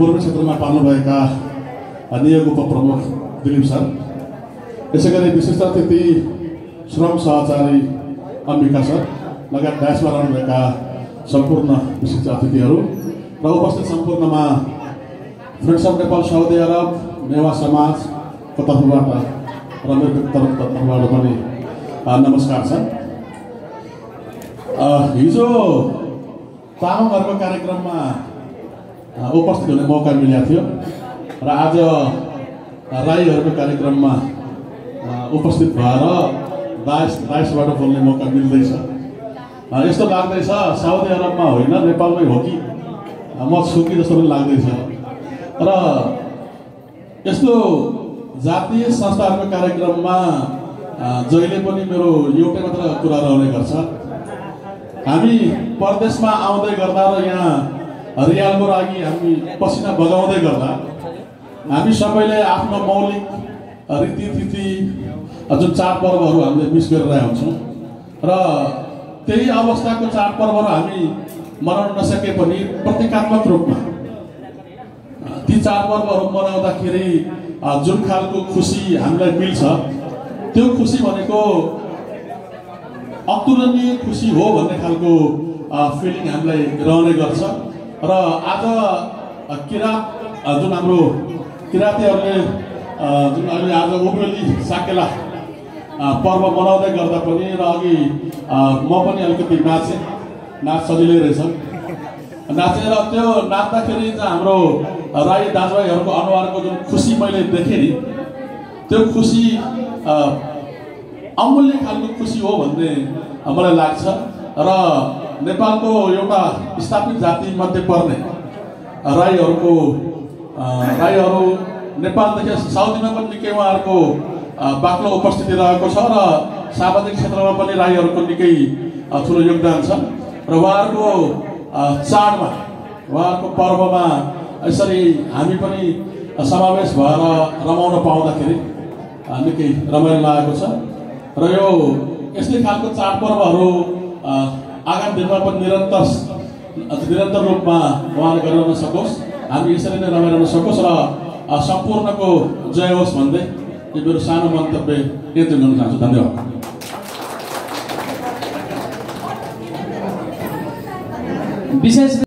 पूर्वी क्षेत्रमा पाल्नुभएका नियोग उपप्रमुख दिलीप सर, यसैगरी विशिष्ट अतिथि श्रम सहचारी अम्बिका सर लगायत डायसमा रहनुभएका सम्पूर्ण विशिष्ट अतिथिहरू र उपस्थित सम्पूर्णमा friends of Nepal Saudi Arab Newa समाजको तर्फबाट र मेरो तर्फबाट पनि नमस्कार छ। हिजो तामाङहरूको कार्यक्रममा उपस्थित हुने मौका मिलेको थियो र आज राईहरूको कार्यक्रममा उपस्थित भएर दाइसबाट बोल्ने मौका मिल्दैछ। यस्तो लाग्दैछ साउदी अरबमा होइन नेपालमै हो कि म छु कि जस्तो पनि लाग्दैछ। र यस्तो जातीय संस्थाहरूको कार्यक्रममा जहिले पनि मेरो एउटै मात्र कुरा रहने गर्छ। हामी परदेशमा आउँदै गर्दा र यहाँ रियालको लागि हामी पसिना बगाउँदै गर्दा हामी सबैले आफ्नो मौलिक रीतिथिति जुन चाडपर्वहरू हामीले मिस गरिरहेका हुन्छौँ र त्यही अवस्थाको चाडपर्वहरू हामी मनाउन नसके पनि प्रतीकात्मक रूपमा ती चाडपर्वहरू मनाउँदाखेरि जुन खालको खुसी हामीलाई मिल्छ त्यो खुसी भनेको अतुलनीय खुसी हो भन्ने खालको फिलिङ हामीलाई रहने गर्छ। र आज किरात जुन हाम्रो किरातीहरूले जुन अहिले आज उभेली साकेला पर्व मनाउँदै गर्दा पनि र अघि म पनि अलिकति नाच सजिलै रहेछ नाचेर त्यो नाच्दाखेरि चाहिँ हाम्रो राई दाजुभाइहरूको अनुहारको जुन खुसी मैले देखेँ नि त्यो खुसी अमूल्य खालको खुसी हो भन्ने मलाई लाग्छ। र नेपालको एउटा स्थापित जाति मध्ये पर्ने राईहरू नेपालदेखि साउदीमा पनि निकै उहाँहरूको बाक्लो उपस्थिति रहेको छ र सामाजिक क्षेत्रमा पनि राईहरूको निकै ठुलो योगदान छ। र उहाँहरूको चाडमा उहाँहरूको पर्वमा यसरी हामी पनि समावेश भएर रमाउन पाउँदाखेरि निकै रमाइलो लागेको छ। र यो यस्तै खालको चाडपर्वहरू आगामी दिनमा पनि निरन्तर रूपमा उहाँले गरिरहन सकोस्, हामी यसरी नै रमाइरहन सकोस् र सम्पूर्णको जय होस् भन्दै यो मेरो सानो मन्तव्य यति गर्न चाहन्छु। धन्यवाद। विशेष